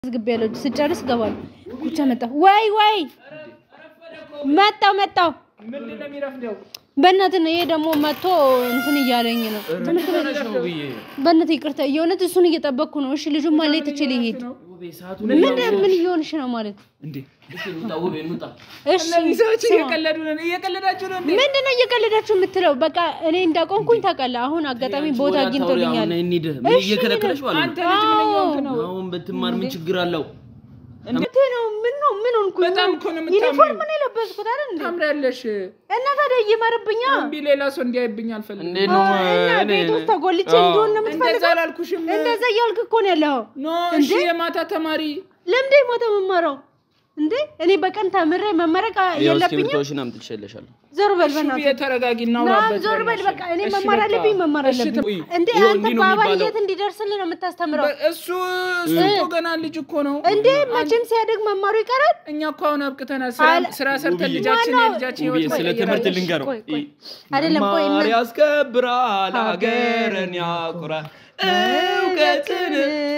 ዝግቤያለሁ ስጨርስ ገባል ኩቻ መጣ ወይ መጣው ምንድነው የሚረፍደው በእናትህ ነው ይሄ ደግሞ መጥቶ እንትን ይያለኝ ነው በእናትህ ይቅርታ የሆነት እሱን እየጠበቅኩ ነው እሺ ልጁ ማለት ትችል ይሄድ ምን ይሆንሽ ነው ማለት እንዴ እሺ እንውጣ እሺ ሰዎች እየቀለዳችሁ ነው ምንድነው እየቀለዳችሁ የምትለው በቃ እኔ እንዳቆንኩኝ ታውቃለህ አሁን አጋጣሚ ቦታ አግኝቶልኛል ምን እየከለከለሽ ማለት አንተ ልጅ ምን እየሆንክ ነው አሁን በትማር ምን ችግር አለው እንዴ ነው ምን ሆንኩ በጣም እኮ ነው የምታምሪው ዩኒፎርም ነው የለበስኩት አይደል እንዴ ታምሪያለሽ እና ታዲያ ይማርብኛ እምቢ ሌላ ሰው እንዲያይብኝ አልፈልግም እንዴ ነው እኔ ቤት ተጎልቼ እንደሆነ ነው እንደዛ የምትፈልገው አላልኩሽም እንደዛ ያልክ እኮ ነው ያለው ኖ እሺ የማታ ተማሪ ለምንድን ሞተ መማረው እንዴ እኔ በቀን ተምሬ መመረቅ የለብኝም እስኪ ተሽለሻል ዞር በል በእናትህ የተረጋጊና አውራበት ዞር በል በቃ እኔ መማር አለብኝ እንዴ አንተ ባባ የት እንዲደርስልህ ነው የምታስተምረው እሱ ገና ልጅ እኮ ነው እንዴ መቼም ሲያደግ መማሩ ይቀራል እኛ እኮ አሁን አብቅተናል ስራ ሰርተን ልጃችን ህይወት ስለ ትምህርት ልንገረው አይደለም ቆይ ማር ያስከብራል ሀገርን ያኩራል እውቀትን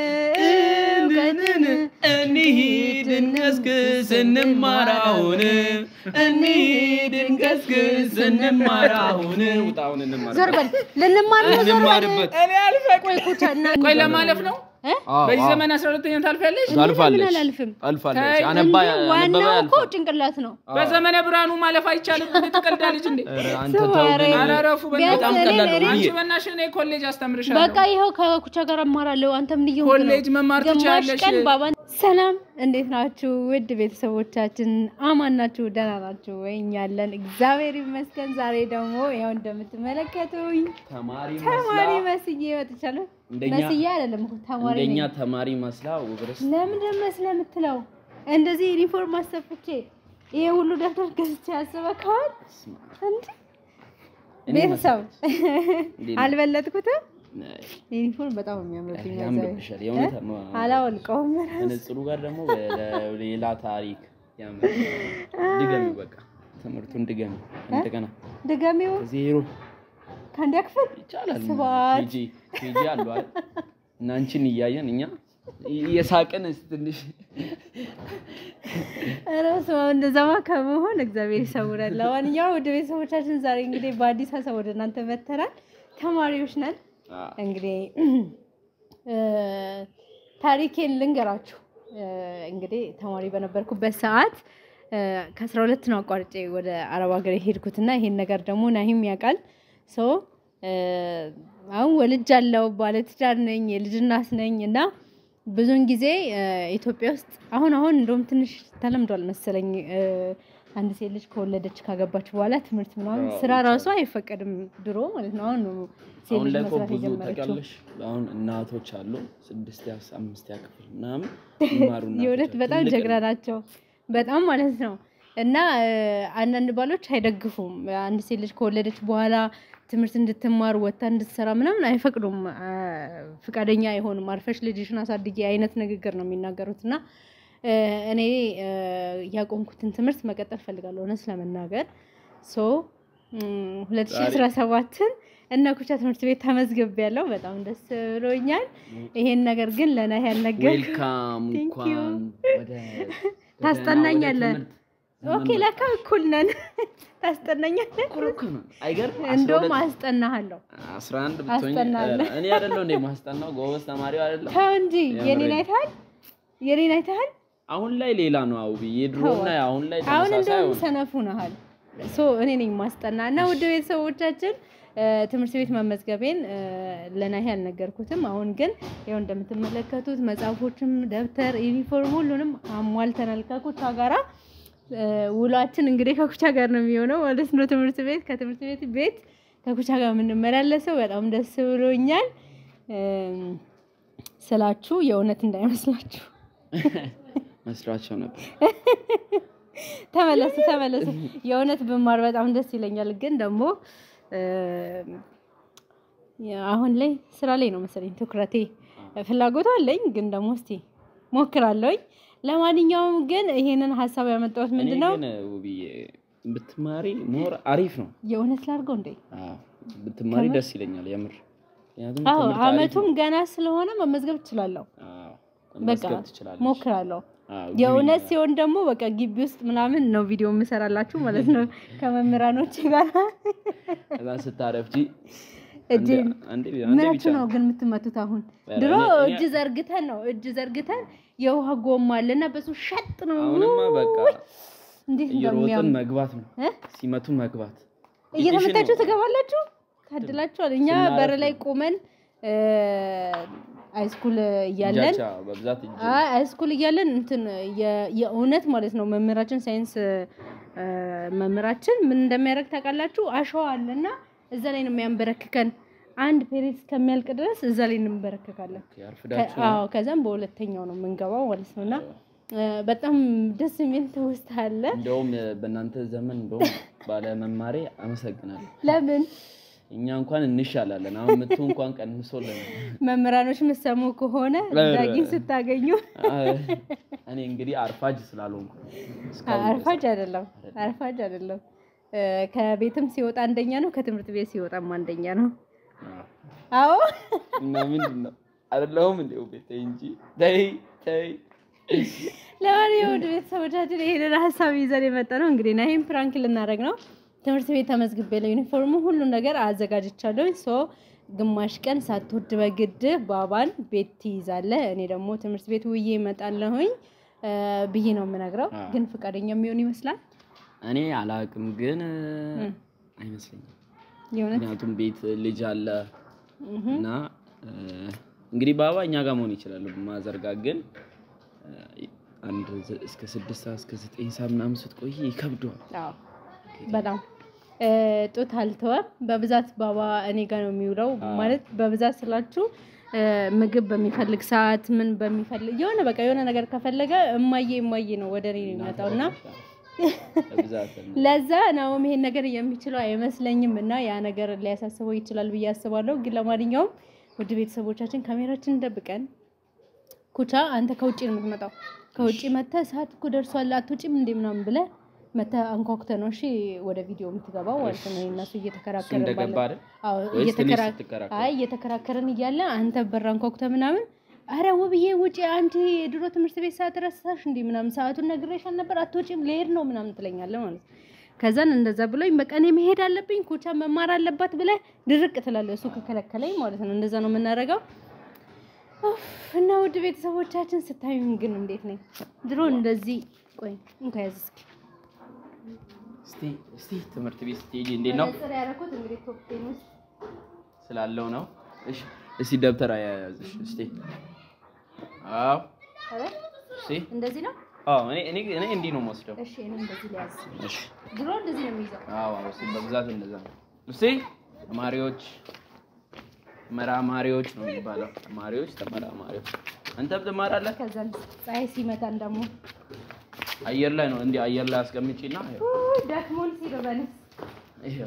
እንሂድ እንቀስቅስ እንማራውን እንሂድ እንቀስቅስ እንማራውን ውጣውን እንማራ ዞር በል ልንማርበት እኔ አልፈቅ ቆይ ኩቻና ቆይ ለማለፍ ነው በዚህ ዘመን 12ኛ ታልፋለሽ አልፋለሽ አነባ እኮ ጭንቅላት ነው በዘመነ ብርሃኑ ማለፍ አይቻልም ተቀልዳለች እንዴ አንተ ተው ግን አላረፉ በጣም ቀላል ነው አንቺ በእናትሽ እኔ ኮሌጅ አስተምርሻለሁ በቃ ይሄው ከኩቻ ጋር አማራለሁ አንተም ልዩ ኮሌጅ መማር ትችያለሽ ሰላም እንዴት ናችሁ ውድ ቤተሰቦቻችን አማን ናችሁ ደህና ናችሁ ወይኛለን እግዚአብሔር ይመስገን ዛሬ ደግሞ ያው እንደምትመለከቱኝ ተማሪ መስዬ ወጥቻለሁ መስዬ አይደለም ተማሪ እንደኛ ተማሪ መስላው ወግረስ ለምን ደመስለ የምትለው እንደዚህ ዩኒፎርም አሰፍቼ ይሄ ሁሉ ደብተር ገዝቼ አስበካል እንዴ ቤተሰብ አልበለጥኩትም ዩኒፎርም በጣም የሚያምርብኝ ያምርብሻል የእውነት አላወልቀውም ከነጽሩ ጋር ደግሞ በሌላ ታሪክ ያምር ድገሚ በቃ ትምህርቱን ድገሚ እንደገና ድገሚው ዜሮ ካንዲ አክፈል ይቻላል ስባት ኬጂ አሉ አይደል እና አንቺን እያየን እኛ የሳቀን ትንሽ አራስ እንደዛማ ከመሆን እግዚአብሔር ይሰውራል ለዋንኛው ወደ ቤተሰቦቻችን ዛሬ እንግዲህ በአዲስ ሀሳብ ወደ እናንተ መተናል ተማሪዎች ነን እንግዲህ ታሪኬን ልንገራችሁ እንግዲህ ተማሪ በነበርኩበት ሰዓት ከ12 ነው አቋርጬ ወደ አረብ ሀገር ሄድኩትና ይሄን ነገር ደግሞ ናሂም ያውቃል ሶ አሁን ወልጃለሁ ባለትዳር ነኝ የልጅ እናት ነኝና ብዙን ጊዜ ኢትዮጵያ ውስጥ አሁን እንደውም ትንሽ ተለምዷል መሰለኝ አንድ ሴት ልጅ ከወለደች ካገባች በኋላ ትምህርት ምናምን ስራ ራሱ አይፈቀድም ድሮ ማለት ነው አሁን ሴት ልጅ መስራት የጀመረችው አሁን እናቶች አሉ 6 5 ያክፍል ምናምን ይማሩና የወለት በጣም ጀግና ናቸው በጣም ማለት ነው እና አንዳንድ ባሎች አይደግፉም አንድ ሴት ልጅ ከወለደች በኋላ ትምህርት እንድትማር ወጣ እንድትሰራ ምናምን አይፈቅዱም ፍቃደኛ አይሆንም አርፈሽ ልጅሽን አሳድጊ አይነት ንግግር ነው የሚናገሩትና እኔ ያቆምኩትን ትምህርት መቀጠል ፈልጋለሁ ነው ስለመናገር ሶ 2017 እና ኩቻ ትምህርት ቤት ተመዝግቤያለሁ በጣም ደስ ብሎኛል ይሄን ነገር ግን ለናህ ያልነገር ዌልካም እንኳን ወደ ታስጠናኛለህ ኦኬ ለካ እኩል ነን ታስጠናኛለህ ኩሩኩን አይገርም እንደውም አስጠናሃለሁ 11 ብትሆኝ እኔ አይደለም እንደ ማስጠናው ጎበዝ ተማሪው አይደለም ታው እንጂ የኔ ናይታል አሁን ላይ ሌላ ነው አው ይድሮና አሁን ላይ ተመሳሳይ አሁን ሰነፉ ነሃል ሶ እኔ ነኝ ማስጠናና ወደ ቤተሰቦቻችን ትምህርት ቤት መመዝገቤን ለናሂ አልነገርኩትም አሁን ግን ያው እንደምትመለከቱት መጽሐፎችም ደብተር ዩኒፎርም ሁሉንም አሟልተናል ከኩቻ ጋራ ውላችን እንግዲህ ከኩቻ ጋር ነው የሚሆነው ማለት ነው ትምህርት ቤት ከትምህርት ቤት ከኩቻ ጋር የምንመላለሰው በጣም ደስ ብሎኛል ስላችሁ የእውነት እንዳይመስላችሁ መስራቸው ነበር ተመለሱ የእውነት ብማር በጣም ደስ ይለኛል ግን ደግሞ አሁን ላይ ስራ ላይ ነው መሰለኝ ትኩረቴ ፍላጎት አለኝ ግን ደግሞ እስቲ ሞክራለሁኝ ለማንኛውም ግን ይሄንን ሐሳብ ያመጣሁት ምንድነው ብትማሪ ሞር አሪፍ ነው የእውነት ላርገው እንዴ ብትማሪ ደስ ይለኛል የምር አመቱም ገና ስለሆነ መመዝገብ ይችላልው መስገብ ትችላለሽ ሞክራለሁ የእውነት ሲሆን ደግሞ በቃ ግቢ ውስጥ ምናምን ነው ቪዲዮ የምሰራላችሁ ማለት ነው ከመምህራኖች ጋር እዛ ስታረፍጂ አንዴ ብቻ ነው ግን የምትመቱት አሁን ድሮ እጅ ዘርግተን የውሃ ጎማ አለና በሱ ሸጥ ነው አሁንማ በቃ እንዴት እንደሚያም መግባት ነው ሲመቱ መግባት እየተመታችሁ ትገባላችሁ ታድላችኋል እኛ በር ላይ ቆመን ሃይስኩል እያለን ሃይስኩል እያለን እንትን የእውነት ማለት ነው መምህራችን ሳይንስ መምህራችን ምን እንደሚያደርግ ታውቃላችሁ አሸዋ አለና እዛ ላይ ነው የሚያንበረክከን አንድ ፔሪድ እስከሚያልቅ ድረስ እዛ ላይ እንበረከካለን አዎ ከዛም በሁለተኛው ነው የምንገባው ማለት ነውና በጣም ደስ የሚል ትውስታ አለ እንደውም በእናንተ ዘመን እንደውም ባለ መማሬ አመሰግናለሁ ለምን እኛ እንኳን እንሻላለን አሁን ምቱ እንኳን ቀንሶልን መምህራኖች መሰሙ ከሆነ ዳጊን ስታገኙ እኔ እንግዲህ አርፋጅ ስላልሆንኩ አርፋጅ አይደለም ከቤትም ሲወጣ አንደኛ ነው ከትምህርት ቤት ሲወጣም አንደኛ ነው አዎ እና ምንድነው አይደለም እንደው ቤት እንጂ ተይ ለማንኛውም ቤተሰቦቻችን ይሄንን ሐሳብ ይዘን የመጣ ነው እንግዲህ ናሂም ፍራንክ ልናደርግ ነው ትምህርት ቤት ተመዝግቤ ለዩኒፎርሙ ሁሉ ነገር አዘጋጅቻለሁ ሶ ግማሽ ቀን ሳትወድ በግድ ባባን ቤት ትይዛለ እኔ ደግሞ ትምህርት ቤት ውዬ እመጣለሁኝ ብዬ ነው የምነግረው ግን ፍቃደኛ የሚሆን ይመስላል እኔ አላቅም ግን አይመስልኝም ምክንያቱም ቤት ልጅ አለ እና እንግዲህ ባባ እኛ ጋር መሆን ይችላል ማዘርጋ ግን አንድ እስከ 6 ሰዓት እስከ 9 ሰዓት ምናምን ስትቆይ ይከብዳል አዎ በጣም ጡት አልተወም በብዛት ባባ እኔ ጋር ነው የሚውለው ማለት በብዛት ስላችሁ ምግብ በሚፈልግ ሰዓት ምን በሚፈልግ የሆነ ነገር ከፈለገ እማዬ ነው ወደኔ የሚመጣውና ለዛ ነው ይሄን ነገር የሚችለው አይመስለኝምና ያ ነገር ሊያሳስበው ይችላል ብዬ አስባለሁ ግን ለማንኛውም ውድ ቤተሰቦቻችን ካሜራችንን ደብቀን ኩቻ አንተ ከውጪ ነው የምትመጣው ከውጪ መተህ ሰዓት እኮ ደርሷል አትውጪም እንዴ ምናምን ብለ መተ አንኳኩተ ነው እሺ ወደ ቪዲዮ የምትገባው ማለት ነው እነሱ እየተከራከረን ባለ አዎ እየተከራከረን እያለ አንተ በር አንኳኩተ ምናምን አረ ውብዬ ውጪ አንቺ ድሮ ትምህርት ቤት ሰዓት ረሳሽ እንዴ ምናምን ሰዓቱን ነግሬሻል ነበር አትወጪም ልሄድ ነው ምናምን ትለኛለህ ማለት ከዛን እንደዛ ብሎኝ በቃ እኔ መሄድ አለብኝ ኩቻ መማር አለባት ብለ ድርቅ ትላለህ እሱ ከከለከለኝ ማለት ነው እንደዛ ነው የምናደርገው እና ውድ ቤተሰቦቻችን ስታዩኝ ግን እንዴት ነኝ ድሮ እንደዚህ ቆይ እንካያዝ እስቲ ትምህርት ቤት ስትሄጂ እንዴት ነው ስራ ያረኩት እንግዲህ ቶፕ 10 ውስጥ ስላለው ነው እሺ እስቲ ደብተር አያያዝሽ እስቲ አዎ አረ እሺ እንደዚህ ነው አዎ እኔ እንዴ ነው የምወስደው እሺ እኔ እንደዚህ ሊያዝ እሺ ድሮ እንደዚህ ነው የሚይዘው አዎ እሺ በብዛት እንደዛ ነው እስቲ ተማሪዎች ነው የሚባለው ተማሪዎች አንተ ብትማራለህ ከዛን ፀሐይ ሲመታን ደግሞ አየር ላይ ነው እንዴ አየር ላይ አስቀምጪና ዳክሞን ሲገባልስ ይሄው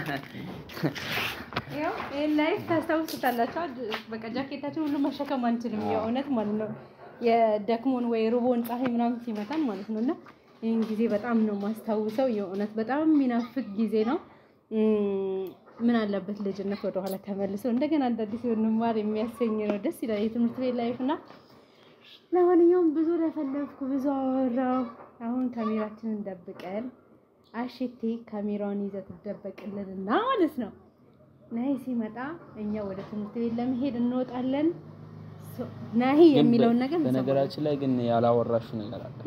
ላይ ታስተውስታላችሁ በቃ ጃኬታችን ሁሉ መሸከም አንችልም የእውነት ማለት ነው የዳክሞን ወይ ሩቦን ፀሐይ ምናምን ሲመታን ማለት ነውና ይሄን ጊዜ በጣም ነው ማስተዋውሰው የእውነት በጣም የሚናፍቅ ጊዜ ነው ምን አለበት ልጅነት ወደ ኋላ ተመልሶ እንደገና አዲስ እንማር የሚያሰኝ ነው ደስ ይላል የትምህርት ቤት ላይፍና ለማንኛውም ብዙ ለፈለፍኩ ብዙ አወራው አሁን ካሜራችንን ደብቀን አሽቴ ካሜራውን ይዘት ተደበቅልንና ማለት ነው ናይ ሲመጣ እኛ ወደ ትምህርት ቤት ለመሄድ እንወጣለን ናይ የሚለው ነገር በነገራችን ላይ ግን ያላወራሽ ነገር አለ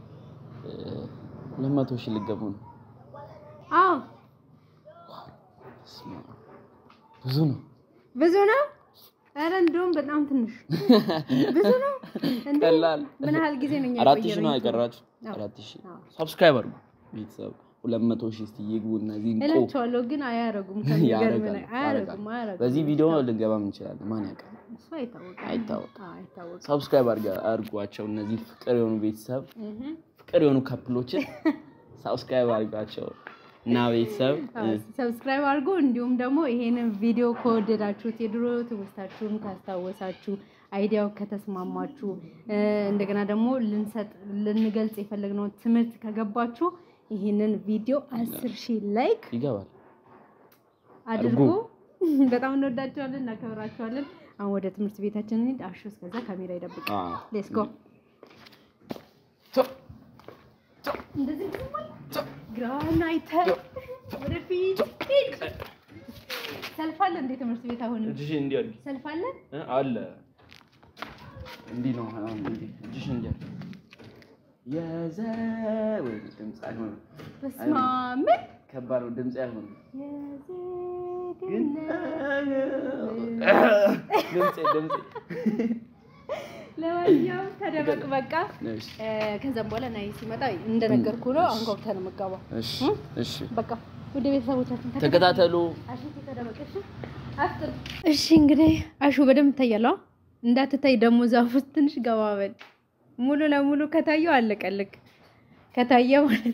200 ሺህ ልገቡ ነው አዎ ብዙ ነው አረ እንደውም በጣም ትንሽ ብዙ ነው ቀላል ምን ያህል ጊዜ ነው 4000 ነው አይቀራችሁ 4000 ሰብስክራይብ አድርጉ ቤተሰብ 200 ሺህ እስቲ ይግቡ እነዚህ እላቸዋለሁ ግን አያረጉም ከሚገርም ነው አያረጉም በዚህ ቪዲዮ ልንገባም እንችላለን ማን ያውቃል እሱ አይታወቅም ሰብስክራይብ አድርጓቸው እነዚህ ፍቅር የሆኑ ቤተሰብ ፍቅር የሆኑ ካፕሎችን ሰብስክራይብ አድርጓቸው እና ቤተሰብ ሰብስክራይብ አድርጉ እንዲሁም ደግሞ ይሄንን ቪዲዮ ከወደዳችሁት የድሮ ትውስታችሁን ካስታወሳችሁ አይዲያው ከተስማማችሁ እንደገና ደግሞ ልንገልጽ የፈለግነው ትምህርት ከገባችሁ ይሄንን ቪዲዮ 10,000 ላይክ ይገባል አድርጉ በጣም እንወዳችኋለን እናከብራችኋለን አሁን ወደ ትምህርት ቤታችን እንሂድ አሹ እስከዛ ካሜራ ይደብቅ ሌትስ ጎ እንደዚህ ግራናይተ ወደፊት ሰልፋለ እንዴ ትምህርት ቤት አሁን እሺ እንዴ አለ ሰልፋለ አለ እንዴ ነው አሁን እንዴ እሺ እንዴ ያዘ ወይ ድምጽ አይሆን በስማም ከባድ ድምጽ አይሆን ድምጽ ለማንኛውም ተደበቅ በቃ ከዛም በኋላ ናይ ሲመጣ እንደነገርኩ ነው አንቆብተን መጋባ እሺ በቃ ወደ ቤተሰቦቻችን ተከታተሉ አሹ ተደበቅሽ አፍጥር እሺ እንግዲህ አሹ በደም ታያለው እንዳትታይ ደሞ ዛፍ ውስጥ ትንሽ ገባበል ሙሉ ለሙሉ ከታየው አለቀልክ ከታየው ማለት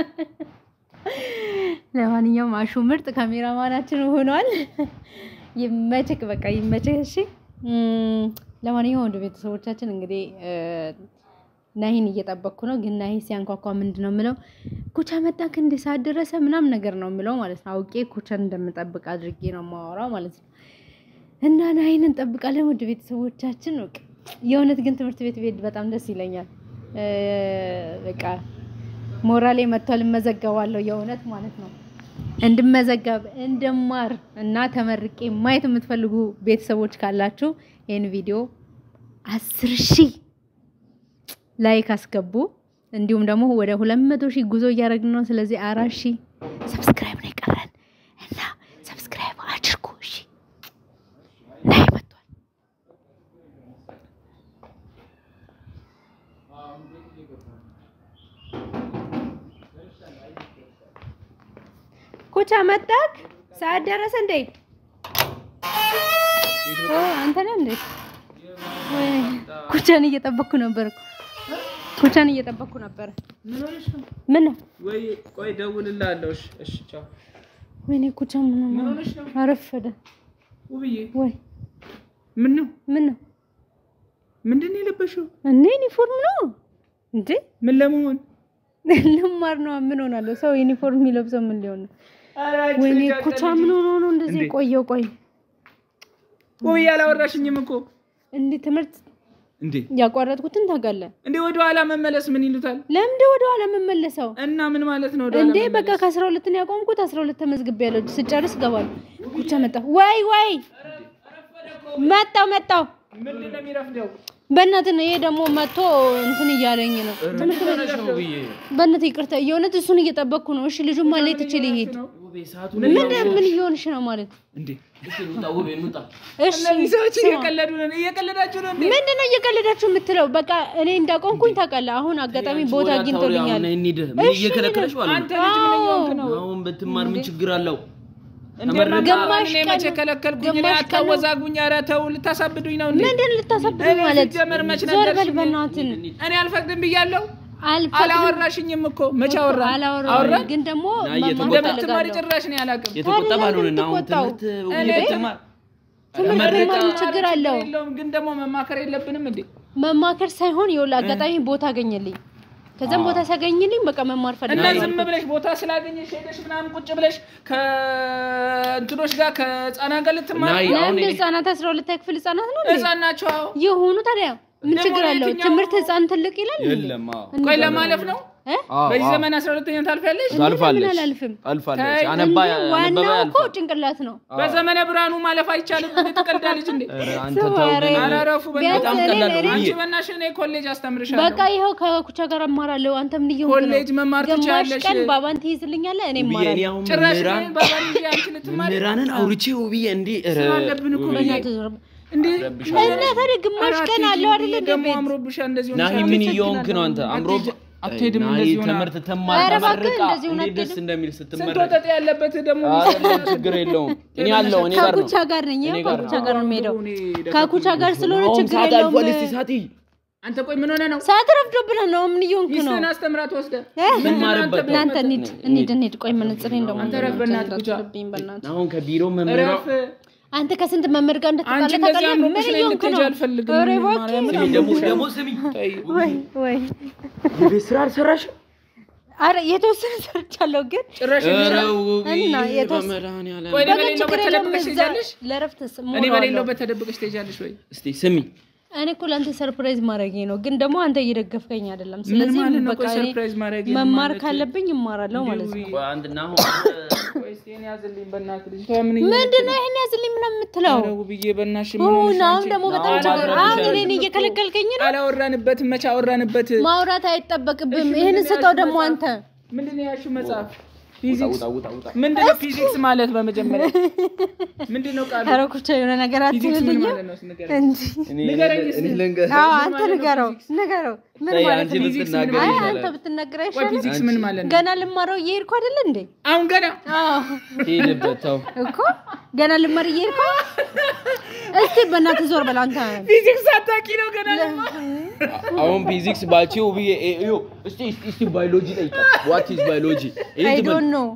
ለማንኛውም አሹ ምርጥ ካሜራማናችን ሆኗል ይመችክ በቃ ይመችክ እሺ ለማንኛውም ወደ ቤተሰቦቻችን እንግዲህ ናሂን እየጠበቅኩ ነው ግን ናሂ ሲያንኳኳ ምንድነው ምለው ኩቻ መጣክ እንደ ሰዓት ደረሰ ምናምን ነገር ነው ምለው ማለት ነው አውቄ ኩቻን እንደምጠብቅ አድርጌ ነው ማወራው ማለት ነው እና ናሂን እንጠብቃለን ወደ ቤተሰቦቻችን ነው የሆነት ግን ትምህርት ቤት በጣም ደስ ይለኛል በቃ ሞራሌ መጥቷል መዘጋዋለሁ የሆነት ማለት ነው እንድመዘገብ እንደማር እና ተመርቄ ማየት የምትፈልጉ ቤተሰቦች ካላችሁ ይሄን ቪዲዮ 10000 ላይክ አስገቡ እንዲሁም ደግሞ ወደ 200000 ጉዞ እያደረግን ነው ስለዚህ 4000 ሰብስክራይብ ነው ይቀራል እና ሰብስክራይብ አድርጉ እሺ ላይ መጥቷል ኩቻ መጣክ ሰዓት ደረሰ እንዴ አንተ ነህ እንዴ ወይ ኩቻን እየጠበቅኩ ነበር ምን ሆነሽ ነው ምን ወይ ቆይ ደውልልሃለሁ እሺ ቻው ወይኔ ኩቻ ምን ሆነሽ ነው አረፈደ ውብዬ ወይ ምን ነው ምንድን ነው የለበሽው እኔ ዩኒፎርም ነው እንዴ ምን ለመሆን ለማር ነው ምን ሆናለሁ ሰው ዩኒፎርም ይለብሰው ምን ሊሆን ነው ወይኔ ኩቻ ምን ሆኖ ነው እንደዚህ ቆይ ወይ ያላወራሽኝም እኮ እንዴ ትምህርት እንዴ ያቋረጥኩትን ታጋለህ እንዴ ወደ ኋላ መመለስ ምን ይሉታል ለምን ወደ ኋላ መመለሰው እና ምን ማለት ነው ወደ ኋላ እንዴ በቃ ከ12 ነው ያቆምኩት 12 ተመዝግቤያለሁ ስጨርስ ገባል ኩቻ መጣ ወይ መጣው ምንድን ነው የሚረፍደው በእናትህ ነው ይሄ ደግሞ መጥቶ እንትን እያለኝ ነው ትምህርት ነው ብዬ በእናትህ ይቅርታ የሆነት እሱን እየጠበቅኩ ነው እሺ ልጁ ማለት ትችል ይሄድ ምን ይሆንሽ ነው ማለት እንዴ እሺ እንውጣ እሺ ሰዎች እየቀለዳችሁ ነው እንዴ ምንድነው እየቀለዳችሁ የምትለው በቃ እኔ እንዳቆምኩኝ ታውቃለህ አሁን አጋጣሚ ቦታ አግኝቶልኛል ምን እየከለከለሽ ማለት አንተ ልጅ ምን እየሆንክ ነው አሁን በትማር ምን ችግር አለው ገማሽ መቼ ከለከልኩኝ እኔ አታወዛጉኝ ኧረ ተው ልታሳብዱኝ ነው እንዴ ምንድን ልታሳብዱኝ ማለት ጀመር መች ነገር እኔ አልፈቅድም ብያለሁ አላወራሽኝም እኮ መቼ አወራ ግን ደግሞ እንደምትማሪ ጭራሽ ነው ያላቀም የተቆጣባሉና አሁን ትምህርት ችግር አለው ግን ደግሞ መማከር የለብንም እንዴ መማከር ሳይሆን ይኸውልህ አጋጣሚ ቦታ አገኘልኝ ከዛም ቦታ ሳገኝልኝ በቃ መማር ፈልጋለሁ እና ዝም ብለሽ ቦታ ስላገኘሽ ሄደሽ ምናምን ቁጭ ብለሽ ከእንትኖች ጋር ከህፃናት ጋር ልትማር ለምን ህፃናት 12 ክፍል ህፃናት ነው ህፃናት ናቸው የሆኑ ታዲያ ምን ችግር አለው ትምህርት ህፃን ትልቅ ይላል የለም ቆይ ለማለፍ ነው በዚህ ዘመን 12ኛ ታልፋለሽ አልፋለሽ አነበባ እኮ ጭንቅላት ነው በዘመነ ብርሃኑ ማለፍ አይቻልም ትቀልዳለች እንዴ አንተ ተው አላረፉ በጣም ቀላል ነው አንቺ በእናትሽ እኔ ኮሌጅ አስተምርሻለሁ በቃ ይሄው ከኩቻ ጋር አማራለሁ አንተ ምን ይሁን ኮሌጅ መማር ትችያለሽ ቀን ባባን ትይዝልኛለህ እኔ ማራለሁ ጭራሽ ባባን ይዤ አንቺ ልትማሪ ምራንን አውርቼው ብዬ እንዴ አለብን እኮ እንዴ እና ታዲያ ግማሽ ቀን አለው አይደል እንዴ ቤት አምሮብሻ እንደዚህ ናሂ ምን ይየውንክ ነው አንተ አምሮብ አትሄድም እንደዚህ ሆነ ትምህርት ተማር ተመርቃ ደስ እንደሚል ስትመረቅ ወጣት ያለበት ደግሞ ችግር የለውም እኔ ያለው እኔ ጋር ነው ከኩቻ ጋር ነኝ ከኩቻ ጋር ነው የምሄደው ከኩቻ ጋር ስለሆነ ችግር የለውም ሳቲ አንተ ቆይ ምን ሆነ ነው ሰዓት ረፍዶብህ ነው ምን ይሆንክ ነው ሚስትን አስተምራት ወስደ ምን ማረበት እናንተ እንሂድ ቆይ መነጽሬን ደግሞ አንተ ረፍ በእናትህ ኩቻ አሁን ከቢሮ መመሪያ አንተ ከስንት መምህር ጋር እንደተጣለ ታውቃለህ ምን ይሆንክ ነው ደግሞ ስሚ ወይ የቤት ስራ አልሰራሽ አረ የተወሰነ ሰርቻለሁ ግን ጭራሽ እና በመዳን ያለ ቆይ በሌለው በተደብቀሽ ትሄጃለሽ ለረፍትስ እኔ በሌለው በተደብቀሽ ትሄጃለሽ ወይ እስቲ ስሚ እኔ እኮ ለአንተ ሰርፕራይዝ ማድረጌ ነው ግን ደግሞ አንተ እየደገፍከኝ አይደለም ስለዚህ በቃ ሰርፕራይዝ ማድረጌ መማር ካለብኝ እማራለሁ ማለት ነው ቆይ አንድና ቆይ እስቲ እኔ ያዝልኝ በእናትህ ልጅ ምንድነው ይሄን ያዝልኝ ምን የምትለው አረው ብዬ በእናትሽ ምን ሆነሽ ነው ደግሞ በጣም ችግር አሁን እኔ እየከለከልከኝ ነው አላወራንበት መቻ አወራንበት ማውራት አይጠበቅብም ይሄን ስጠው ደግሞ አንተ ምንድነው ያልሽው መጽሐፍ ፊዚክስ ምንድነው ፊዚክስ ማለት በመጀመሪያ ምንድነው ቃሉ አረኩቻ የሆነ ነገር አትልልኝ እንዴ ንገረኝ አዎ አንተ ንገረው ምን ማለት ነው ፊዚክስ ምን ማለት ነው አንተ ብትነግረኝ አይሻልም ፊዚክስ ምን ማለት ነው ገና ልማረው እየሄድኩ አይደል እንዴ አሁን ገና አዎ ሄድበታው እኮ ገና ልማር እየሄድኩ እስቲ በእናትህ ዞር በል አንተ ፊዚክስ አታውቂ ነው ገና አሁን ፊዚክስ ባልቺው ብዬ እዩ እስቲ ባዮሎጂ ጠይቃ what is biology I don't know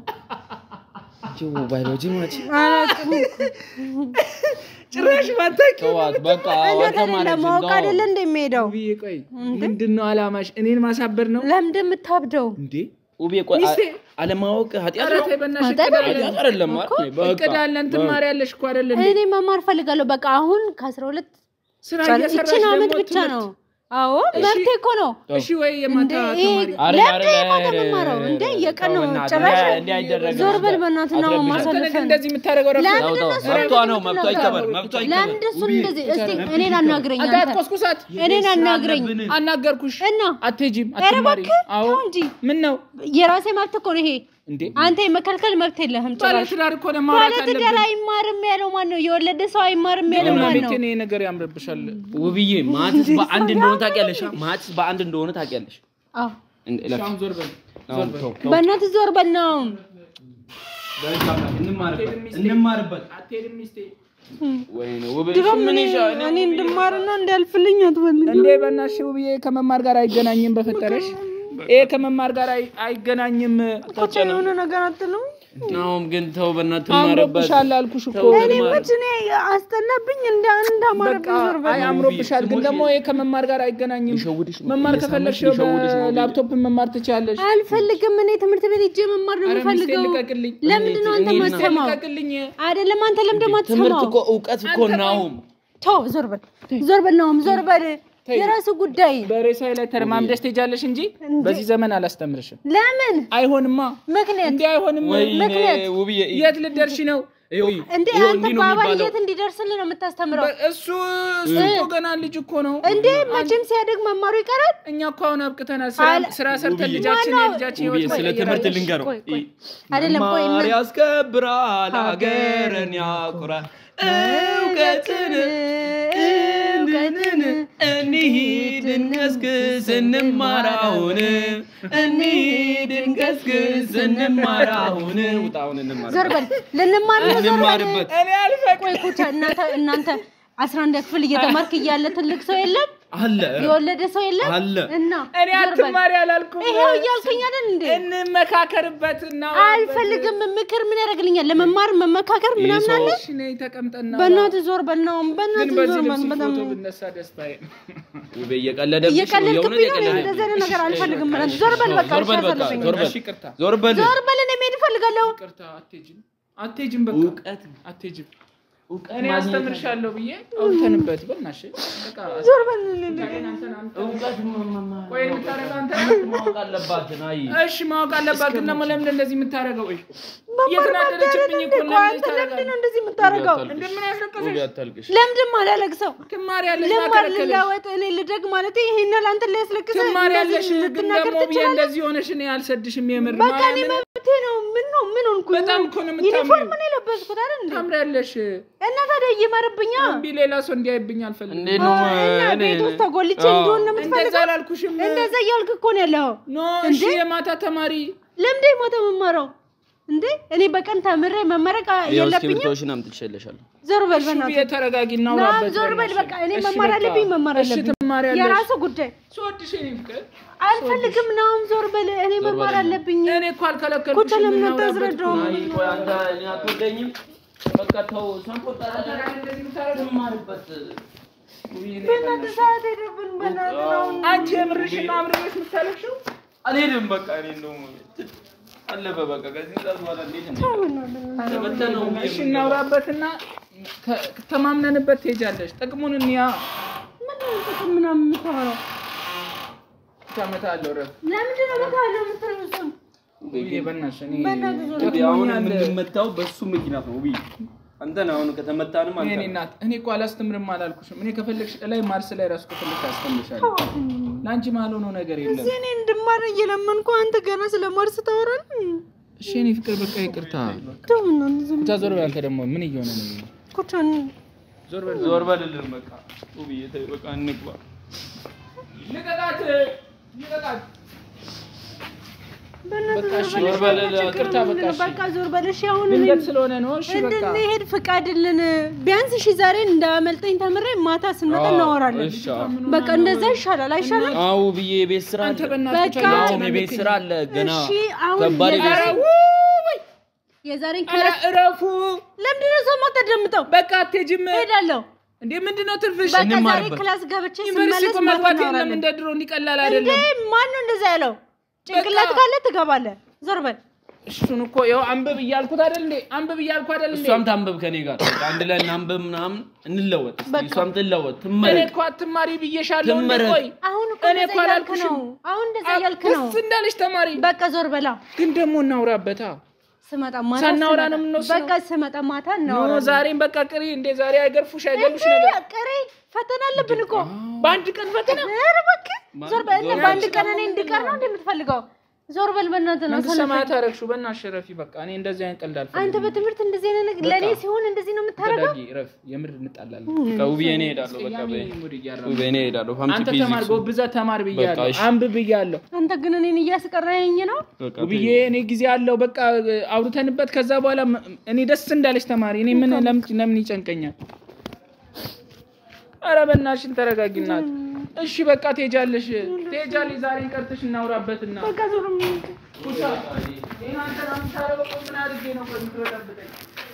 ባዮሎጂ ማለት ጭራሽ ማታውቂ ተዋት በቃ ወተማሪ ለማወቅ አይደል እንደሚሄደው ብዬ ቆይ ምንድነው አላማሽ እኔን ማሳበር ነው ለምን እንደምታብደው እንዴ ውቤ ቆይ አለማወቅ ኃጢአት ነው አይደለም ማለት ነው በቃ እቀዳለን ትማሪያለሽ እኮ አይደል እኔ መማር ፈልጋለሁ በቃ አሁን ከ12 ስራ እየሰራሽ አመት ብቻ ነው አዎ መርቴ እኮ ነው እሺ ወይ የማታ ተማሪ ለምን እንዴ የቀን ነው ጭራሽ እንዴ አይደረግም ዞር በል በእናትህ ነው ማሳለፈ እንደዚህ የምታረገው መብቷ ነው መብቷ ይከበር ለምን ደሱ እንደዚህ እስቲ እኔን አናግረኝ አንተ አዳቆስኩሳት እኔን አናግረኝ አናገርኩሽ እና አትጂም አትማሪ አዎ እንጂ ምን ነው የራሴ መብት እኮ ነው ይሄ እንዴ አንተ የመከልከል መብት የለህም ጭራሽ ትዳር እኮ ነው ማውራት አለብን ትዳር አይማርም ያለው ማን ነው የወለደ ሰው አይማርም ያለው ማን ነው እኔ ነገር ያምርብሻል ውብዬ ማትስ በአንድ እንደሆነ ታውቂያለሽ ማትስ በአንድ እንደሆነ ታውቂያለሽ አዎ ሻም ዞር በል በእናትህ ዞር በል ነው እንማርበት አትሄድም ሚስቴ ወይ ነው ውብዬ ምን ይሻል እኔ እንድማርና እንዳልፍልኝ አትፈልግ እንዴ በእናትሽ ውብዬ ከመማር ጋር አይገናኝም በፈጠረሽ ከመማር ጋር አይገናኝም ተጨነው ነገር አትልም ናውም ግን ተው በእናትህ ማረበት አልኩሽ እኮ እኔ ወጭኔ አስተናብኝ እንደ አማረብ ዞር በል አያምሮብሻል ግን ደግሞ ከመማር ጋር አይገናኝም መማር ከፈለግሽ ላፕቶፕ መማር ትችያለሽ አልፈልግም እኔ ትምህርት ቤት ሄጄ መማር ነው የምፈልገው ለምንድን ነው አንተ ማስተማው አይደለም አንተ ለምን ደግሞ አትሰማው ትምህርት እኮ ዕውቀት እኮ ነው ተው ዞር በል ነው ዞር በል የራሱ ጉዳይ በሬሳይ ላይ ተርማምደሽ ትጃለሽ እንጂ በዚህ ዘመን አላስተምርሽም ለምን አይሆንማ ምክንያት እንዴ አይሆንም ምክንያት ውብዬ የት ልደርሽ ነው እንዴ አንተ ባባ የት እንዲደርስልህ ነው የምታስተምረው እሱ ገና ልጅ እኮ ነው እንዴ መቼም ሲያድግ መማሩ ይቀራል እኛ እኮ አሁን አብቅተናል ስራ ሰርተን ልጃችን ይወጥ ስለ ትምህርት ልንገረው አይደለም ቆይ ያስከብራል ሀገርን ያኩራል እውቀትን እንሂድ እንቀስቅስ እንማራውን እንሂድ እንቀስቅስ እንማራውን ውጣውን እንማራ ዞር በል ልንማር ነው እንማርበት እኔ አልፈቅም ቆይ ኩቻ እናንተ 11 ክፍል እየተማርክ እያለ ትልቅ ሰው የለም አለ የወለደ ሰው የለም እና እኔ አትማሪ አላልኩም ይሄው እያልከኝ አይደል እንዴ እንመካከርበትና አልፈልግም ምክር ምን ያደርግልኛል ለመማር መመካከር ምናምን አለ እሺ ነይ ተቀምጠና በእናትህ ዞር በል ነው በእናትህ ዞር በል በጣም ብነሳ ደስታዬ ውቤ እየቀለደብሽ ነው የሆነ እንደዚህ አይነት ነገር አልፈልግም ማለት ዞር በል በቃ ዞር በል እኔ መሄድ እፈልጋለሁ ይቅርታ አትሄጂም በቃ አትሄጂም እኔ አስተምርሻለሁ ብዬ አውተንበት በእናትሽ በቃ ዞር በል ዕውቀት ቆይ የምታረጋው አንተ ማወቅ አለባት ናይ እሺ ማወቅ አለባት እና ለምን እንደዚህ የምታረጋው እየተናደደችብኝ እኮ ለምን እንደዚህ የምታረጋው እንደምን ያስለቅስሽ ለምንድን አላለቅሰው ትማሪያለሽ ለወጥ እኔ ልደግ ማለት ይሄን ለአንተ ሊያስለቅስ ትማሪያለሽ ግን ደግሞ እንደዚህ ሆነሽ እኔ አልሰድሽም የምር በቃ እኔ መብቴ ነው ምን ሆንኩ በጣም እኮ ነው የምታምሪው ዩኒፎርም ነው የለበስኩት አይደል ታምሪያለሽ እና ታዲያ ይመርብኛ እምቢ ሌላ ሰው እንዲያይብኝ አልፈልግም እንዴ ነው እኔ ቤት ተጎልቼ እንደሆነ ነው እንደዛ የምትፈልገው አላልኩሽም እንደዛ እያልክ እኮ ነው ያለው ኖ እሺ የማታ ተማሪ ለምንድን የማታ መማረው እንዴ እኔ በቀን ተምሬ መመረቅ የለብኝም እስኪ ትሸለሻለህ ዞር በል በእናትህ የተረጋጊና አውራበት ዞር በል በቃ እኔ መማር አለብኝ እሺ ትማሪያለሽ የራሱ ጉዳይ ሶድሽ እኔ ፍቅር አልፈልግም ነው ዞር በል እኔ መማር አለብኝ እኔ እኮ አልከለከልኩሽም ቁጭ ለምን አታስረዳው ቆይ አንተ እኔ አትወደኝም በቃ ተው ሰንቆጣ እንደዚህ ምታረጋማርበት በእናትህ ሰዓት ሄደብን በእናትህ ነው አንቺ የምርሽና አምረሽ ምታለሽው አልሄድም በቃ እኔ እንደው አለፈ በቃ ከዚህ ሰዓት በኋላ እንዴት ነው እሺ እናውራበትና ተማምነንበት ትሄጃለሽ ጥቅሙን እንያ ምናምን የምታወራው ታመጣለሁ ረፍ ለምንድን ነው የምታወራው በእናትሽ እኔ አሁን የምንመታው በሱ ምክንያት ነው ቢ አንተ ነው አሁን ከተመታንም አንተ እኔ እኮ አላስተምርም አላልኩሽም እኔ ከፈለግሽ ላይ ማርስ ላይ ራስ ከፈለግሽ አስተምርሻለሁ ላንቺ ማልሆነው ነገር የለም እኔ እንድማር እየለመንኩ አንተ ገና ስለማርስ ታወራለህ እሺ እኔ ፍቅር በቃ ይቅርታ ዞር በል አንተ ደግሞ ምን እየሆነ ነው ኮቻን ዞር በልልህ በቃ ኡብዬ ተይ በቃ እንግባ ልቀቃት በቃ ዞር በልልህ ይቅርታ በቃ ዞር በልሽ አሁን ድንገት ስለሆነ ነው እሺ በቃ እንድንሄድ ፍቃድልን ቢያንስ እሺ ዛሬ እንዳመልጠኝ ተምሬ ማታ ስንመጣ እናወራለን በቃ እንደዛ ይሻላል አይሻልም አው ብዬ ቤት ስራ አንተ በእናትህ ቤት ስራ አለ ገና ከባድ የዛሬን ክላስ እረፉ ለምንድን ነው ሰው ማተደምጠው በቃ አትሄጂም ሄዳለሁ እንዴ ምንድነው ትርፍሽ በቃ ዛሬ ክላስ ገብቼ ስመለስ መግባት የለም እንደ ድሮ እንዲቀላል አይደለም እንዴ ማን ነው እንደዛ ያለው ጭንቅላት ካለ ትገባለህ ዞር በል እሱን እኮ ያው አንብብ እያልኩት አይደል እንዴ አንብብ እያልኩ አይደል እንዴ እሷም ታንብብ ከኔ ጋር አንድ ላይ እናንብብ ምናምን እንለወጥ እሷም ትለወጥ ትመረቅ እኔ እኮ አትማሪ ብዬሻለሁ ቆይ አሁን እኮ እኔ እኮ አላልኩሽም አሁን እንደዛ ያልክ ነው እስ እንዳልሽ ተማሪ በቃ ዞር በላ ግን ደግሞ እናውራበታ ስመጣ ማታ ሳናውራ ነው የምንወስነው በቃ ስመጣ ማታ እናውራ ነው ዛሬም በቃ ቅሪ እንዴ ዛሬ አይገርፉሽ አይገሉሽ ነገር ቅሪ ፈተና አለብን እኮ በአንድ ቀን ፈተና ኧረ በቃ ዞር በል በአንድ ቀን እኔ እንድቀር ነው እንደምትፈልገው ዞር በል በእናትህ ነው ሰማታ አረግሹ በእናትሽ በቃ እኔ እንደዚህ አይን ቀልድ አልፈልግም አንተ በትምህርት እንደዚህ አይነት ነገር ለኔ ሲሆን እንደዚህ ነው የምታረገው ረፍ የምር እንጣላለን በቃ ውብዬ እኔ ሄዳለሁ በቃ ውብዬ እኔ ሄዳለሁ አንተ ተማር ጎብዘ ተማር ብያለሁ አንብብ ብያለሁ አንተ ግን እኔን እያስቀረኸኝ ነው ውብዬ እኔ ጊዜ አለው በቃ አውርተንበት ከዛ በኋላ እኔ ደስ እንዳለሽ ተማሪ እኔ ምን ለምን ይጨንቀኛል ኧረ በእናትሽን ተረጋጊናት እሺ በቃ ትሄጃለሽ ዛሬ ቀርተሽ እናውራበትና በቃ ዞር ኩሳ እናንተ ታረበቁ ምን አድርጌ ነው ቆይተረበጠኝ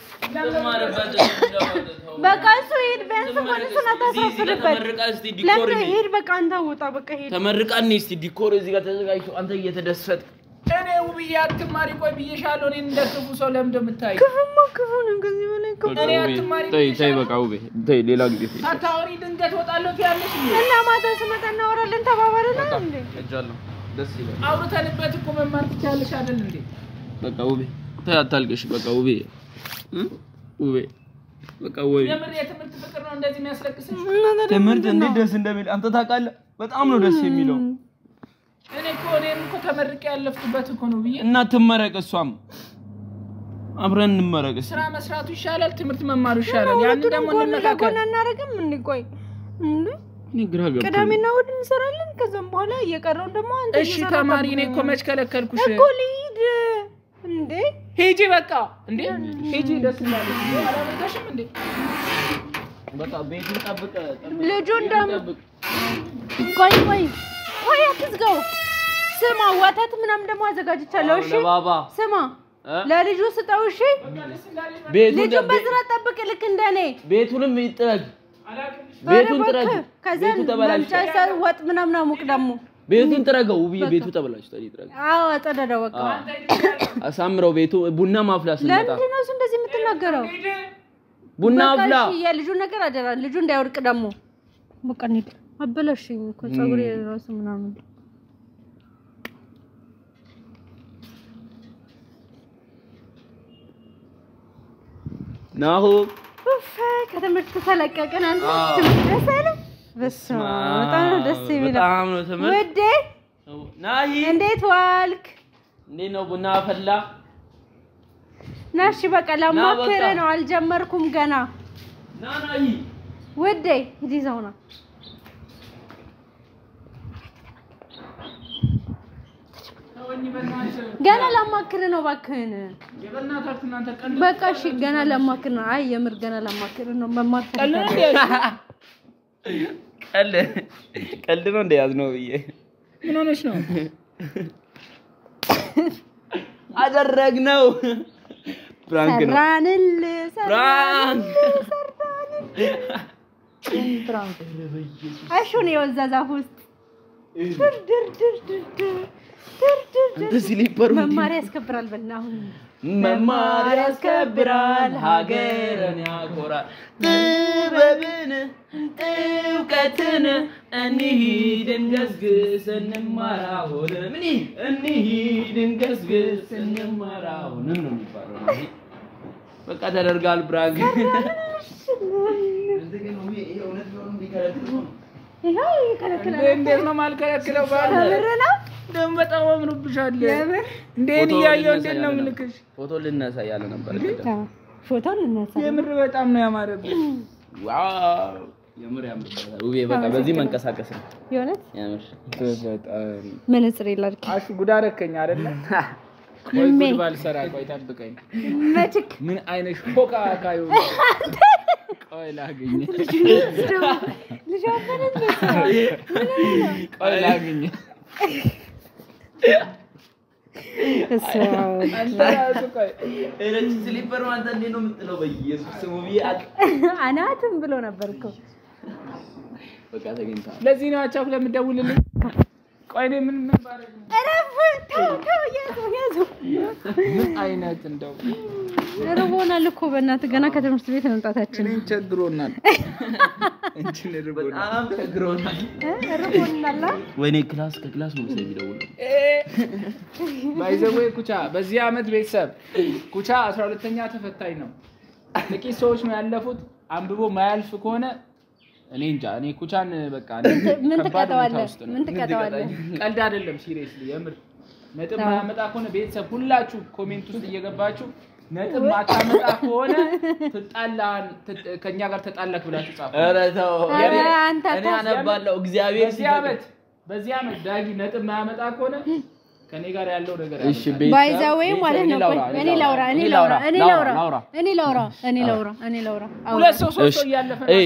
በቃ እሱ ሄድ ቢያንስ ወደሱና ታሳፍርበት ለምን ሄድ በቃ አንተ ወጣ በቃ ሄድ ተመርቃን እስቲ ዲኮር እዚህ ጋር ተዘጋጅቶ አንተ እየተደሰት እኔ ውብዬ አትማሪ ቆይ ብዬሻለሁ እኔ እንደክፉ ሰው ለምን እንደምታይ ክፉ ነው ከዚህ በላይ ክፉ እኔ አትማሪ ተይ በቃ ውቤ ተይ ሌላ ጊዜ አታውሪ ድንገት ወጣለሁ ትያለሽ እና ማታ ስመጣ እናወራለን ተባባልና እንዴ እጃለሁ ደስ ይላል አውርተንበት እኮ መማር ትቻለሽ አይደል እንዴ በቃ ውቤ ተይ አታልቅሽ በቃ ውቤ በቃ ወይ የምር የትምህርት ፍቅር ነው እንደዚህ የሚያስለቅስሽ ትምህርት እንዴት ደስ እንደሚል አንተ ታውቃለህ በጣም ነው ደስ የሚለው እኔም እኮ ተመርቄ ያለፍኩበት እኮ ነው ብዬ እና ትመረቅ እሷም አብረን እንመረቅ ስራ መስራቱ ይሻላል ትምህርት መማሩ ይሻላል ያን ደግሞ እንነካከል እናረጋም ምን ቆይ እኔ ግራ ገብቶኝ ቅዳሜና እሑድ እንሰራለን ከዛም በኋላ እየቀረው ደግሞ አንተ እሺ ተማሪ እኔ እኮ መች ከለከልኩሽ እኮ ልሂድ እንዴ ሂጂ በቃ እንዴ ሂጂ ደስ እንዳለሽ አላመጣሽም እንዴ በቃ ቤቱን ጠብቀ ልጁ እንደም ቆይ አትዝጋው ስማ ወተት ምናምን ደግሞ አዘጋጅቻለሁ እሺ ስማ ለልጁ ስጠው እሺ ልጁ በዝራ ጠብቅ ልክ እንደኔ ቤቱንም ይጥረግ ቤቱን ጥረግ ቤቱ ተበላሽቷል ወጥ ምናምን አሙቅ ደግሞ ቤቱን ጥረገው ውብዬ ቤቱ ተበላሽቷል ይጥረግ አዎ አጠዳዳው በቃ አሳምረው ቤቱ ቡና ማፍላት ስለታ ለምንድን ነው እንደዚህ የምትናገረው ቡና አፍላ የልጁ ነገር አደራ ልጁ እንዳይወድቅ ደግሞ በቃ እንሂድ አበላሽኝ እኮ ጸጉሬ ራስ ምናምን ናሁ ከተምርት ተለቀቀን አንተ ትምደስ አይደል በስመ አብ በጣም ደስ የሚለው በጣም ነው ትምርት ወዴ ናሂ እንዴት ዋልክ እንዴት ነው ቡና አፈላ ናሽ በቃ ለማከረ ነው አልጀመርኩም ገና ናሂ ወዴ ሂጂ ዘውና ገና ለማከረ ነው ባክህን የበናታችሁ እናንተ ቀን በቃ እሺ ገና ለማከረ ነው አይ የምር ገና ለማከረ ነው መማር ቀልድ ነው እንደያዝ ነው ብዬ ምን ሆነሽ ነው አደረግነው ፍራንክ ነው ፍራንክ አይሹን የወዛዛፍ ውስጥ ድር አንተ ስሊፐር መማር ያስከብራል በእናሁን መማር ያስከብራል ሀገርን ያኮራል ጥበብን እውቀትን እንሂድ እንገስግስ እንማር አሁን እንሂድ እንገስግስ እንማር አሁን ነው የሚባለው በቃ ተደርጋል ብራግ እንደገና ነው እውነት ነው እንዲከለክለው ይሄው ይከለክላል እንዴት ነው ማልከለክለው ባለ ደም በጣም አምሮብሻል እንዴት ያየው እንዴት ነው ምልክሽ ፎቶ ልነሳ ያለ ነበር ፎቶ ልነሳ የምር በጣም ነው ያማረብሽ ዋው የምር ያምርብሻል ውቤ በቃ በዚህ መንቀሳቀስ ነው የሆነት ያምር በጣም መነጽር ይላልክ አሽ ጉዳረከኝ አይደለ ቆይ ጉድ ባልሰራ ቆይ ጠብቀኝ መጭክ ምን አይነት ሾካ ካዩ ቆይ ላግኝ ልጅ አፈነት ነው ቆይ ላግኝ አንተ ቆይ እረች ስሊፐር አንተ እንዴት ነው የምትለው በኢየሱስ ስም ቢያቅ አናትም ብሎ ነበርኩ በቃ ተገኝታ ለዚህ ነው አቻው ለምደውልልኝ ቆይ እኔ ምን ባረግ አረፍ ተው ያዙ ምን አይነት እንደው ረቦናል እኮ በእናትህ ገና ከትምህርት ቤት መምጣታችን እኔን ቸግሮናል እንትን ረቦናል በጣም ቸግሮናል ረቦናል ወይኔ ክላስ ከክላስ ነው የሚደውለው ባይዘው ኩቻ በዚህ አመት ቤተሰብ ኩቻ 12ኛ ተፈታኝ ነው ጥቂት ሰዎች ነው ያለፉት አንብቦ ማያልፍ ከሆነ እኔ እንጃ እኔ ኩቻን በቃ ምን ተቀጣዋለህ ቀልድ አይደለም ሲሪየስሊ የምር ነጥብ ማመጣ ከሆነ ቤተሰብ ሁላችሁ ኮሜንት ውስጥ እየገባችሁ ነጥብ ማታመጣ ከሆነ ትጣላን ከኛ ጋር ተጣላክ ብላችሁ ጻፉ ኧረ ተው እኔ አነባለሁ እግዚአብሔር በዚህ አመት ዳጊ ነጥብ ማያመጣ ከሆነ ከኔ ጋር ያለው ነገር እሺ ቤት ባይዛዌ ማለት ነው እኔ ላውራ ሁለት ሰው ሶስት ያለፈ ነው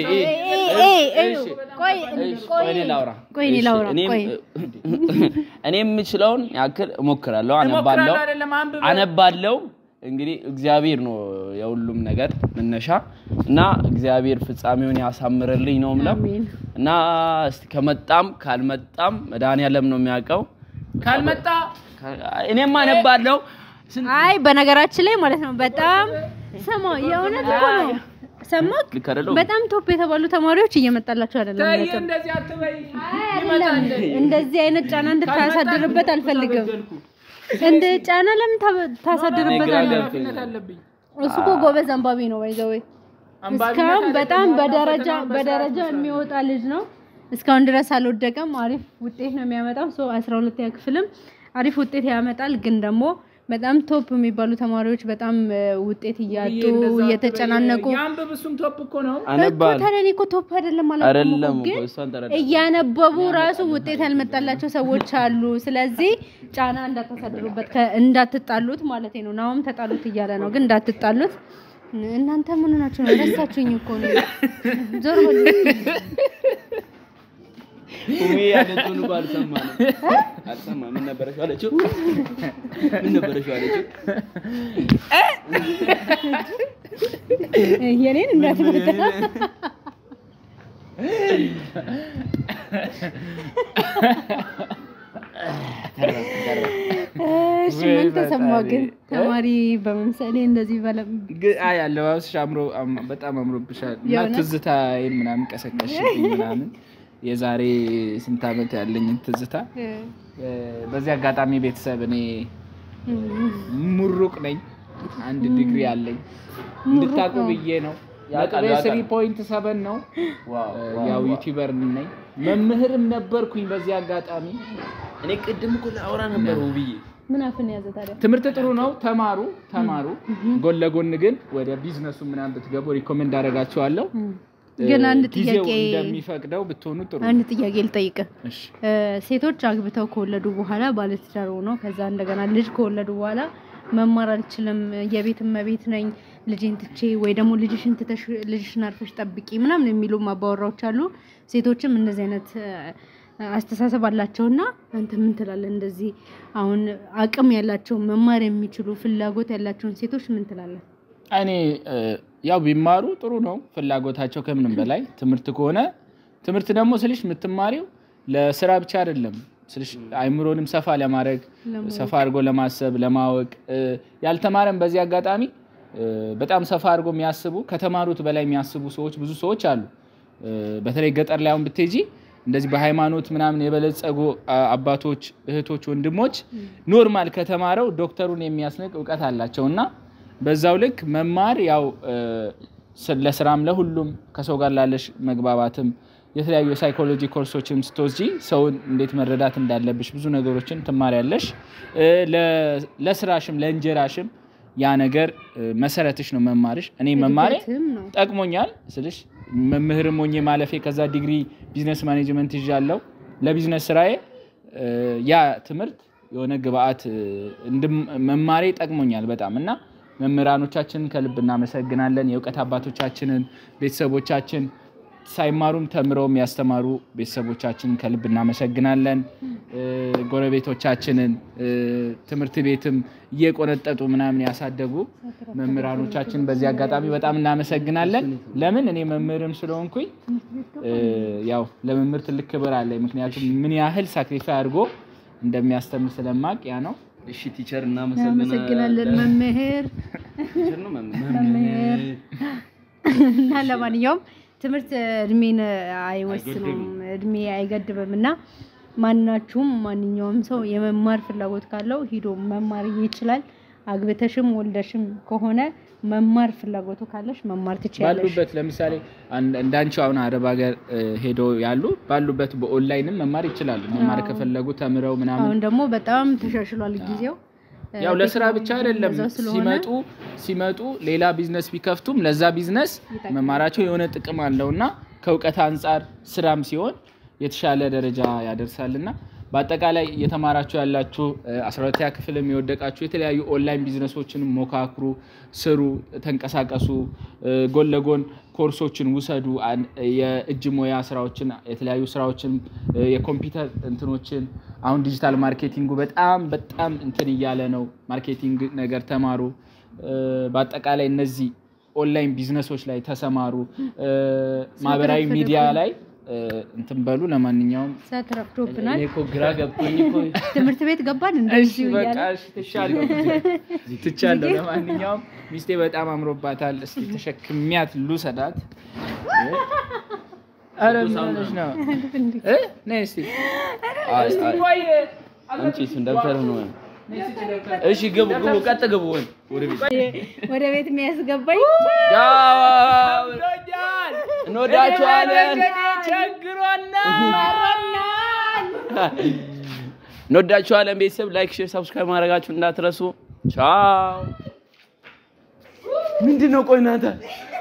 ቆይ እኔ ላውራ እኔ የምችለውን ያክል እሞክራለሁ አነባለሁ እንግዲህ እግዚአብሔር ነው የሁሉም ነገር መነሻ እና እግዚአብሔር ፍጻሜውን ያሳምርልኝ ነው ማለት እና እስቲ ከመጣም ካልመጣም መድኃኒዓለም ነው የሚያውቀው ካልመጣ እኔማ አነባለሁ አይ በነገራችን ላይ ማለት ነው በጣም ሰማ የእውነት እኮ ነው ሰማክ በጣም ቶፕ የተባሉ ተማሪዎች እየመጣላችሁ አይደለም ታየ እንደዚህ አትበይ እንደዚህ አይነት ጫና እንድታሳድርበት አልፈልግም እንደ ጫና ለምን ታሳድርበታለህ እሱ እኮ ጎበዝ አንባቢ ነው ባይዘው እስካሁን በጣም በደረጃ የሚወጣ ልጅ ነው እስካሁን ድረስ አልወደቀም አሪፍ ውጤት ነው የሚያመጣው 12ኛ ክፍልም አሪፍ ውጤት ያመጣል ግን ደግሞ በጣም ቶፕ የሚባሉ ተማሪዎች በጣም ውጤት ያጡ እየተጨናነቁ ያንበብሱም ቶፕ እኮ ነው አነባል ታዲያ እኮ ቶፕ አይደለም ማለት ነው እያነበቡ ራሱ ውጤት ያልመጣላቸው ሰዎች አሉ ስለዚህ ጫና እንዳታሳድሩበት እንዳትጣሉት ማለት ነው ናውም ተጣሉት እያለ ነው ግን እንዳትጣሉት እናንተ ምን ሆናችሁ ነው ረሳችሁኝ እኮ ነው ዞር በል ኡሚ ያለቱን ባልሰማ አልሰማ ምን ነበርሽ አለችው የኔን እንዳትመጣ እሺ ምን ተሰማው ግን ተማሪ በመምሰሌ እንደዚህ በለም አይ አለባበስሽ በጣም አምሮብሻል እና ትዝታዬን ምናምን ቀሰቀሽብኝ ምናምን የዛሬ ስንት አመት ያለኝ ትዝታ በዚህ አጋጣሚ ቤተሰብ እኔ ሙሩቅ ነኝ አንድ ዲግሪ አለኝ እንድታቁ ብዬ ነው ያቀለ 3.7 ነው ያው ዩቲዩበር ነኝ መምህርም ነበርኩኝ በዚህ አጋጣሚ እኔ ቅድም እኮ ላውራ ነበር ውብዬ ምን አፈን ያዘ ታዲያ ትምህርት ጥሩ ነው ተማሩ ጎን ለጎን ግን ወደ ቢዝነሱ ምናምን ብትገቡ ሪኮመንድ አደርጋችኋለሁ ግን አንድ ጥያቄ እንደሚፈቅደው ብትሆኑ ጥሩ አንድ ጥያቄ ልጠይቅ ሴቶች አግብተው ከወለዱ በኋላ ባለትዳር ሆነው ከዛ እንደገና ልጅ ከወለዱ በኋላ መማር አልችልም የቤት እመቤት ነኝ ልጅን ትቼ ወይ ደግሞ ልጅሽን አርፈሽ ጠብቂ ምናምን የሚሉ ማባወራዎች አሉ ሴቶችም እንደዚህ አይነት አስተሳሰብ አላቸውና አንተ ምን ትላለህ እንደዚህ አሁን አቅም ያላቸው መማር የሚችሉ ፍላጎት ያላቸውን ሴቶች ምን ትላለህ እኔ ያው ቢማሩ ጥሩ ነው ፍላጎታቸው ከምንም በላይ ትምህርት ከሆነ ትምህርት ደግሞ ስልሽ የምትማሪው ለስራ ብቻ አይደለም ስለሽ አይምሮንም ሰፋ ለማድረግ ሰፋ አድርጎ ለማሰብ ለማወቅ ያልተማረን በዚህ አጋጣሚ በጣም ሰፋ አድርጎ የሚያስቡ ከተማሩት በላይ የሚያስቡ ሰዎች ብዙ ሰዎች አሉ በተለይ ገጠር ላይ አሁን ብትጂ እንደዚህ በሃይማኖት ምናምን የበለጸጉ አባቶች እህቶች ወንድሞች ኖርማል ከተማረው ዶክተሩን የሚያስነቅ ዕውቀት አላቸውና በዛው ልክ መማር ያው ለስራም ለሁሉም ከሰው ጋር ላለሽ መግባባትም የተለያዩ ሳይኮሎጂ ኮርሶችን ስትወስጂ ሰውን እንዴት መረዳት እንዳለብሽ ብዙ ነገሮችን ትማሪያለሽ ለስራሽም ለእንጀራሽም ያ ነገር መሰረትሽ ነው መማርሽ እኔ መማሬ ጠቅሞኛል ስለሽ መምህርም ሆኜ ማለፌ ከዛ ዲግሪ ቢዝነስ ማኔጅመንት ይዣለሁ ለቢዝነስ ስራዬ ያ ትምህርት የሆነ ግብአት መማሬ ጠቅሞኛል በጣምና መምህራኖቻችንን ከልብ እናመሰግናለን የዕውቀት አባቶቻችንን ቤተሰቦቻችን ሳይማሩም ተምረውም ያስተማሩ ቤተሰቦቻችንን ከልብ እናመሰግናለን ጎረቤቶቻችንን ትምህርት ቤትም እየቆነጠጡ ምናምን ያሳደጉ መምህራኖቻችን በዚህ አጋጣሚ በጣም እናመሰግናለን ለምን እኔ መምህርም ስለሆንኩኝ ያው ለመምህር ትልቅ ክብር አለኝ ምክንያቱም ምን ያህል ሳክሪፋይ አድርጎ እንደሚያስተምር ስለማቅ ያ ነው እሺ ቲቸር እናመሰግናለን መምህር ቲቸር ነው መምህር እና ለማንኛውም ትምህርት እድሜን አይወስንም እድሜ አይገድብምና ማንኛውም ሰው የመማር ፍላጎት ካለው ሄዶ መማር ይችላል አግብተሽም ወልደሽም ከሆነ መማር ፍላጎቱ ካለሽ መማር ትችያለሽ ባሉበት ለምሳሌ እንዳንቺው አሁን አረብ ሀገር ሄዶ ያሉ ባሉበት በኦንላይንም መማር ይችላሉ መማር ከፈለጉ ተምረው ምናምን አሁን ደግሞ በጣም ተሻሽሏል ጊዜው ያው ለስራ ብቻ አይደለም ሲመጡ ሌላ ቢዝነስ ቢከፍቱም ለዛ ቢዝነስ መማራቸው የሆነ ጥቅም አለውና ከዕውቀት አንፃር ስራም ሲሆን የተሻለ ደረጃ ያደርሳልና በአጠቃላይ እየተማራችሁ ያላችሁ 12ኛ ክፍልም የወደቃችሁ የተለያዩ ኦንላይን ቢዝነሶችን ሞካክሩ ስሩ ተንቀሳቀሱ ጎን ለጎን ኮርሶችን ውሰዱ የእጅ ሞያ ስራዎችን የተለያዩ ስራዎችን የኮምፒውተር እንትኖችን አሁን ዲጂታል ማርኬቲንጉ በጣም እንትን ይያለ ነው ማርኬቲንግ ነገር ተማሩ በአጠቃላይ እነዚህ ኦንላይን ቢዝነሶች ላይ ተሰማሩ ማህበራዊ ሚዲያ ላይ እንትን በሉ ለማንኛውም ሳትራፍቶብናል እኔ እኮ ግራ ገብቶኝ እኮ ትምህርት ቤት ገባን እንደዚህ በቃ ትቻለሁ ለማንኛውም ሚስቴ በጣም አምሮባታል እስቲ ተሸክሚያት ልውሰዳት አረ ምንሽ ነው ነይ እስቲ አንቺ እንደምታረ ነው እሺ ግቡ ቀጥ ግቡ ወደ ቤት የሚያስገባኝ ያው እንወዳችኋለን እንወዳችኋለን ቤተሰብ ላይክ ሼር ሰብስክራይብ ማድረጋችሁ እንዳትረሱ ቻው ምንድነው ቆይ እናንተ